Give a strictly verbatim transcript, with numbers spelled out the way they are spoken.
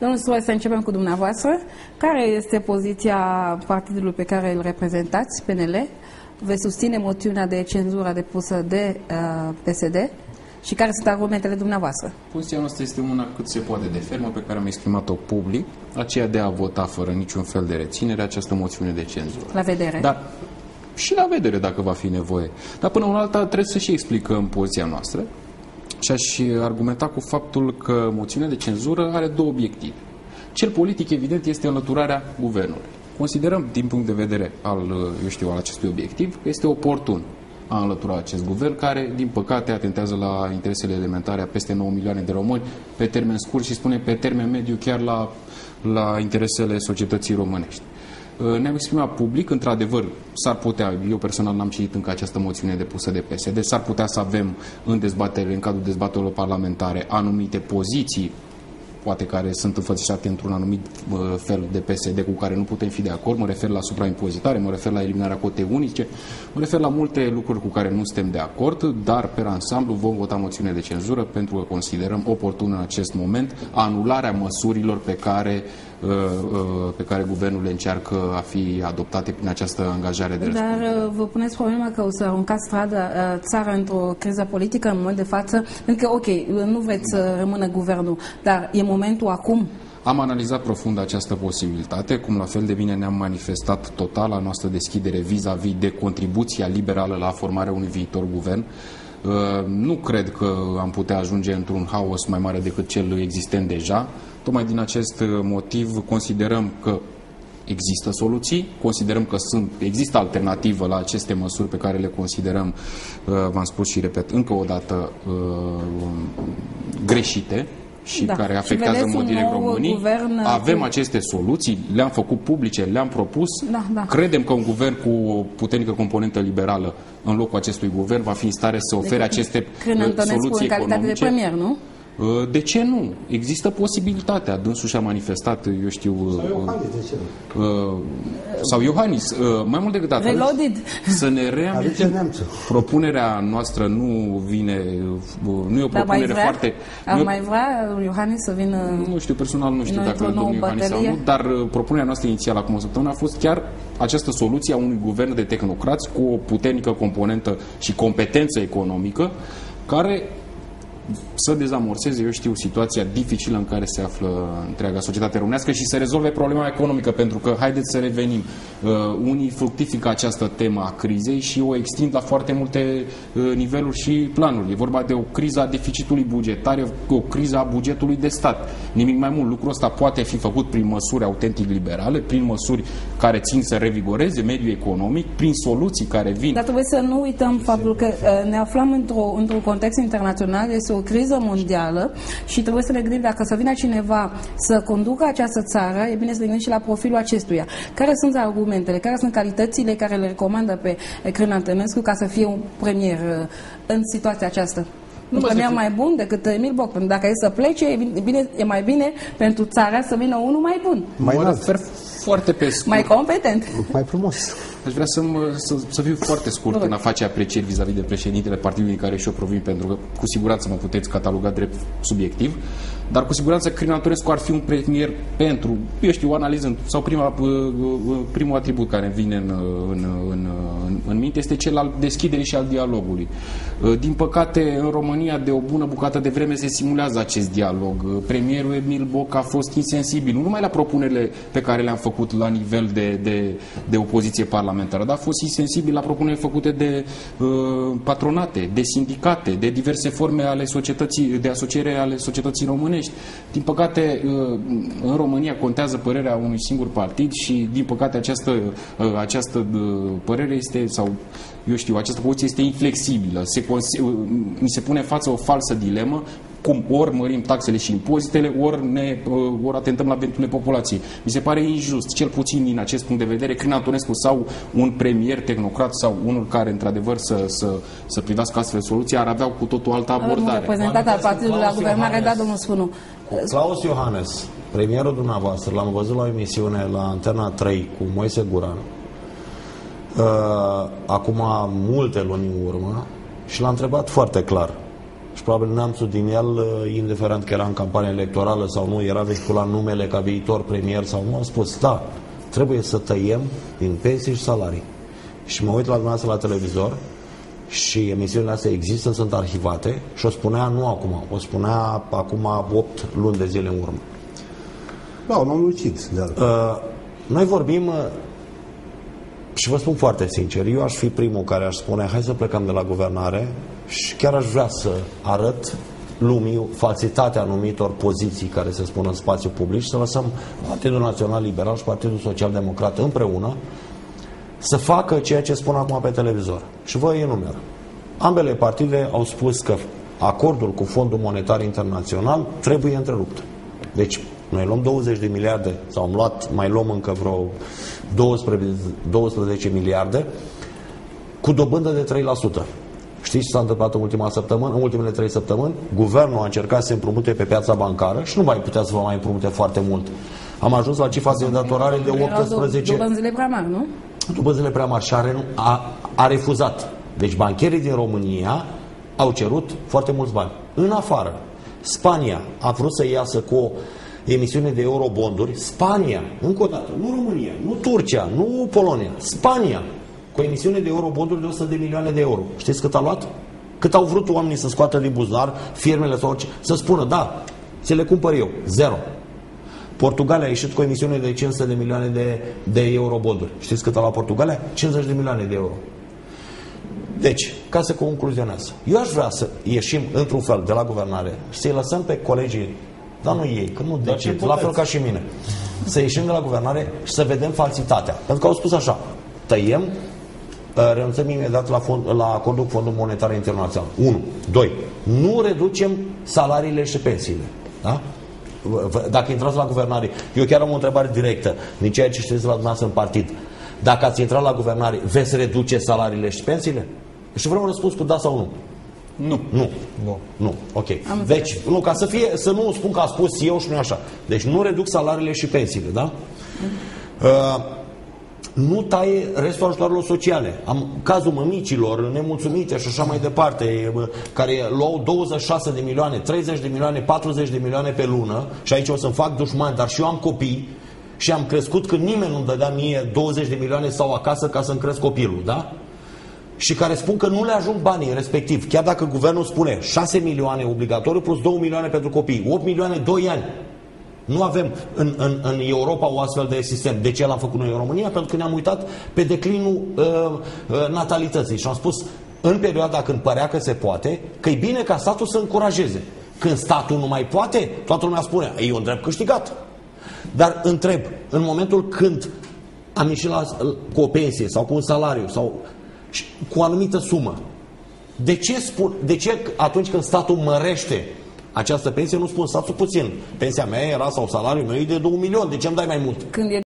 Domnul Stroie, să începem cu dumneavoastră. Care este poziția partidului pe care îl reprezentați, P N L? Veți susține moțiunea de cenzură depusă de uh, P S D? Și care sunt argumentele dumneavoastră? Poziția noastră este una cât se poate de fermă, pe care am exprimat-o public, aceea de a vota fără niciun fel de reținere această moțiune de cenzură. La vedere. Dar și la vedere, dacă va fi nevoie. Dar până una alta trebuie să și explicăm poziția noastră și aș argumenta cu faptul că moțiunea de cenzură are două obiective. Cel politic, evident, este înlăturarea guvernului. Considerăm, din punct de vedere al, eu știu, al acestui obiectiv, că este oportun a înlătura acest guvern, care, din păcate, atentează la interesele elementare a peste nouă milioane de români pe termen scurt și spune pe termen mediu chiar la, la interesele societății românești. Ne-am exprimat public, într-adevăr, s-ar putea, eu personal n-am citit încă această moțiune depusă de P S D, s-ar putea să avem în dezbatere, în cadrul dezbaterilor parlamentare, anumite poziții, poate care sunt înfățișate într-un anumit uh, fel de P S D cu care nu putem fi de acord. Mă refer la supraimpozitare, mă refer la eliminarea cotei unice, mă refer la multe lucruri cu care nu suntem de acord, dar pe ansamblu vom vota moțiune de cenzură pentru că considerăm oportun în acest moment anularea măsurilor pe care, uh, uh, pe care guvernul le încearcă a fi adoptate prin această angajare de răspundere. Dar uh, vă puneți problema că o să aruncați strada, uh, țara într-o criză politică în moment de față, pentru că, ok, nu vreți să rămână guvernul, dar e momentul acum? Am analizat profund această posibilitate, cum la fel de bine ne-am manifestat totala noastră deschidere vis-a-vis de contribuția liberală la formarea unui viitor guvern. Nu cred că am putea ajunge într-un haos mai mare decât cel existent deja. Tocmai din acest motiv considerăm că există soluții, considerăm că sunt, există alternativă la aceste măsuri pe care le considerăm, v-am spus și repet încă o dată, greșite și da, care afectează în mod direct românii. Avem cu... aceste soluții, le-am făcut publice, le-am propus. Da, da. Credem că un guvern cu o puternică componentă liberală în locul acestui guvern va fi în stare să ofere deci, aceste soluții în calitate de premier, nu? De ce nu? Există posibilitatea. Dânsul și-a manifestat, eu știu... Sau Iohannis, de ce nu? Uh, sau Iohannis. Uh, mai mult decât atât. Reloaded. Să ne reamintim. Propunerea noastră nu vine... Nu e o propunere vrea, foarte... Ar mai vrea Iohannis să vină... Nu știu, personal nu știu dacă domnul Iohannis sau nu, dar propunerea noastră inițială acum o săptămână a fost chiar această soluție a unui guvern de tehnocrați cu o puternică componentă și competență economică, care să dezamorseze, eu știu, situația dificilă în care se află întreaga societate românească și să rezolve problema economică, pentru că, haideți să revenim, uh, unii fructifică această temă a crizei și o extind la foarte multe uh, niveluri și planuri. E vorba de o criză a deficitului bugetar, o criză a bugetului de stat. Nimic mai mult. Lucrul ăsta poate fi făcut prin măsuri autentic liberale, prin măsuri care țin să revigoreze mediul economic, prin soluții care vin. Dar trebuie să nu uităm faptul că uh, ne aflăm într-o, într-un context internațional, este o criză mondială și trebuie să ne gândim dacă să vină cineva să conducă această țară, e bine să ne gândim și la profilul acestuia. Care sunt argumentele, care sunt calitățile care le recomandă pe Crin Antonescu ca să fie un premier în situația aceasta? Nu un premier mai bun decât Emil Boc, pentru dacă e să plece, e, bine, e mai bine pentru țara să vină unul mai bun. Mai mă refer foarte pe scurt. Mai competent. Mai frumos. Aș vrea să, mă, să, să fiu foarte scurt în a face aprecieri vis-a-vis de președintele partidului în care și eu provin, pentru că cu siguranță mă puteți cataloga drept subiectiv, dar cu siguranță Crin Antonescu ar fi un premier pentru, eu știu, analizând, sau prima, primul atribut care vine în, în, în, în, în minte este cel al deschiderii și al dialogului. Din păcate, în România, de o bună bucată de vreme se simulează acest dialog. Premierul Emil Boc a fost insensibil, nu numai la propunerile pe care le-am făcut la nivel de, de, de opoziție parlamentară, dar a fost insensibil la propuneri făcute de uh, patronate, de sindicate, de diverse forme ale societății, de asociere ale societății românești. Din păcate, uh, în România contează părerea unui singur partid și, din păcate, această, uh, această uh, părere este, sau eu știu, această poziție este inflexibilă. Se, mi se pune în față o falsă dilemă, cum ori mărim taxele și impozitele, ori, ne, ori atentăm la veniturile populației. Mi se pare injust, cel puțin din acest punct de vedere, Crin Antonescu sau un premier tehnocrat sau unul care, într-adevăr, să, să, să privească astfel de soluții, ar avea cu totul altă abordare. Reprezentat al partidului la guvernare, da, domnul Sfânu. Claus Iohannis, premierul dumneavoastră, l-am văzut la o emisiune la Antena trei cu Moise Guran, uh, acum multe luni în urmă, și l-a întrebat foarte clar: și probabil neamțul din el, indiferent că era în campanie electorală sau nu, era vehiculat numele ca viitor premier sau nu, a spus, da, trebuie să tăiem din pensii și salarii. Și mă uit la dumneavoastră la televizor și emisiunile astea există, sunt arhivate și o spunea nu acum, o spunea acum opt luni de zile în urmă. Da, un om lucid. Uh, noi vorbim uh, și vă spun foarte sincer, eu aș fi primul care aș spune hai să plecăm de la guvernare și chiar aș vrea să arăt lumii falsitatea anumitor poziții care se spun în spațiu public și să lăsăm Partidul Național Liberal și Partidul Social Democrat împreună să facă ceea ce spun acum pe televizor. Și vă enumer. Ambele partide au spus că acordul cu Fondul Monetar Internațional trebuie întrerupt. Deci, noi luăm douăzeci de miliarde, sau am luat, mai luăm încă vreo doisprezece miliarde, cu dobândă de trei la sută. Știți ce s-a întâmplat în ultima săptămână, în ultimele trei săptămâni? Guvernul a încercat să se împrumute pe piața bancară și nu mai putea să vă mai împrumute foarte mult. Am ajuns la cifra de datorare de optsprezece... Dobânzile prea mari, nu? Dobânzile prea mari și a, a, a refuzat. Deci bancherii din România au cerut foarte mulți bani. În afară, Spania a vrut să iasă cu o emisiune de eurobonduri. Spania, încă o dată, nu România, nu Turcia, nu Polonia, Spania, cu o emisiune de eurobonduri de o sută de milioane de euro. Știți cât a luat? Cât au vrut oamenii să scoată din buzunar, firmele sau orice, să spună, da, ți le cumpăr eu. Zero. Portugalia a ieșit cu o emisiune de cinci sute de milioane de, de eurobonduri. Știți cât a luat Portugalia? cincizeci de milioane de euro. Deci, ca să concluzionez, eu aș vrea să ieșim într-un fel de la guvernare și să-i lăsăm pe colegii, dar nu ei, că nu decid, la fel ca și mine, să ieșim de la guvernare și să vedem falsitatea. Pentru că au spus așa, tăiem, renunțăm imediat la, fond, la acordul cu Fondul Monetar Internațional. unu. doi. Nu reducem salariile și pensiile. Da? Dacă intrați la guvernare, eu chiar am o întrebare directă din ceea ce știți la dumneavoastră în partid. Dacă ați intrat la guvernare, veți reduce salariile și pensiile? Și vreau un răspuns cu da sau nu. Nu. Nu. Nu. Nu. Ok. Deci, nu, ca să fie, să nu spun că a spus eu și nu așa. Deci nu reduc salariile și pensiile, da? Uh, nu taie restul ajutoarelor sociale. Am cazul mămicilor nemulțumite și așa mai departe, care luau douăzeci și șase de milioane, treizeci de milioane, patruzeci de milioane pe lună, și aici o să-mi fac dușmani, dar și eu am copii și am crescut când nimeni nu-mi dădea mie douăzeci de milioane sau acasă ca să-mi cresc copilul, da? Și care spun că nu le ajung banii respectiv. Chiar dacă guvernul spune șase milioane obligatoriu plus două milioane pentru copii, opt milioane, doi ani. Nu avem în, în, în Europa o astfel de sistem. De ce l-am făcut noi în România? Pentru că ne-am uitat pe declinul uh, uh, natalității și am spus în perioada când părea că se poate, că e bine ca statul să încurajeze. Când statul nu mai poate, toată lumea spune, e un drept câștigat. Dar întreb, în momentul când am ieșit la, cu o pensie sau cu un salariu sau cu o anumită sumă, de ce, spun, de ce atunci când statul mărește această pensie, nu spun statul puțin? Pensia mea era sau salariul meu e de două milioane, de ce îmi dai mai mult? Când e